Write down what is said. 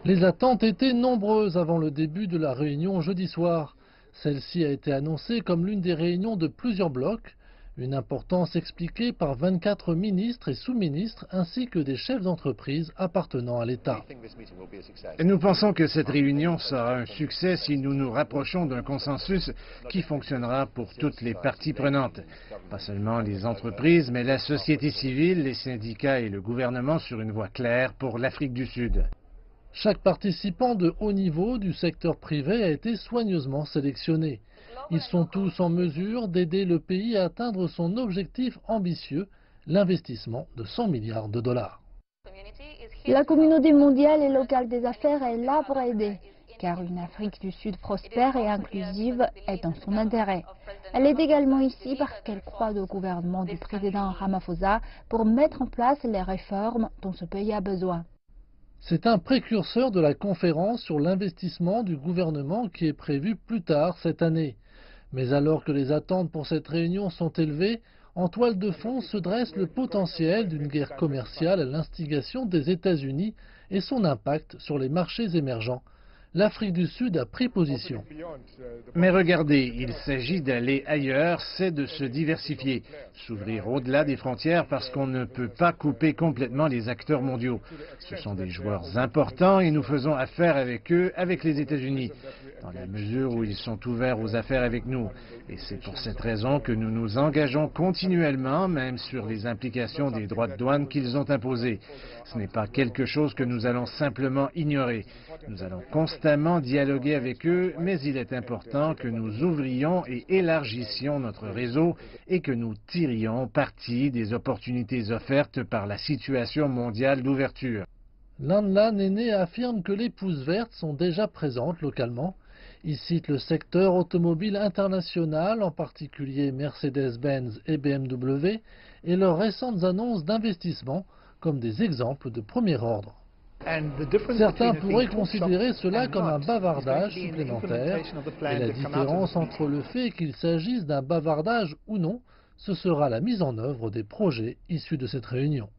Les attentes étaient nombreuses avant le début de la réunion jeudi soir. Celle-ci a été annoncée comme l'une des réunions de plusieurs blocs, une importance expliquée par 24 ministres et sous-ministres ainsi que des chefs d'entreprise appartenant à l'État. Nous pensons que cette réunion sera un succès si nous nous rapprochons d'un consensus qui fonctionnera pour toutes les parties prenantes. Pas seulement les entreprises, mais la société civile, les syndicats et le gouvernement sur une voie claire pour l'Afrique du Sud. Chaque participant de haut niveau du secteur privé a été soigneusement sélectionné. Ils sont tous en mesure d'aider le pays à atteindre son objectif ambitieux, l'investissement de 100 milliards de dollars. La communauté mondiale et locale des affaires est là pour aider, car une Afrique du Sud prospère et inclusive est dans son intérêt. Elle est également ici parce qu'elle croit au gouvernement du président Ramaphosa pour mettre en place les réformes dont ce pays a besoin. C'est un précurseur de la conférence sur l'investissement du gouvernement qui est prévue plus tard cette année. Mais alors que les attentes pour cette réunion sont élevées, en toile de fond se dresse le potentiel d'une guerre commerciale à l'instigation des États-Unis et son impact sur les marchés émergents. L'Afrique du Sud a pris position. Mais regardez, il s'agit d'aller ailleurs, c'est de se diversifier, s'ouvrir au-delà des frontières parce qu'on ne peut pas couper complètement les acteurs mondiaux. Ce sont des joueurs importants et nous faisons affaire avec eux, avec les États-Unis, dans la mesure où ils sont ouverts aux affaires avec nous. Et c'est pour cette raison que nous nous engageons continuellement, même sur les implications des droits de douane qu'ils ont imposés. Ce n'est pas quelque chose que nous allons simplement ignorer. Nous allons constamment dialoguer avec eux, mais il est important que nous ouvrions et élargissions notre réseau et que nous tirions parti des opportunités offertes par la situation mondiale d'ouverture. Lanla Néné affirme que les pousses vertes sont déjà présentes localement. Il cite le secteur automobile international, en particulier Mercedes-Benz et BMW, et leurs récentes annonces d'investissement comme des exemples de premier ordre. Certains pourraient considérer cela comme un bavardage supplémentaire, et la différence entre le fait qu'il s'agisse d'un bavardage ou non, ce sera la mise en œuvre des projets issus de cette réunion.